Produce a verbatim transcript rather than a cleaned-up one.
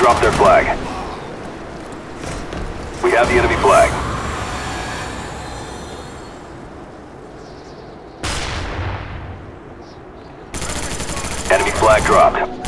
dropped their flag. We have the enemy flag. Enemy flag dropped.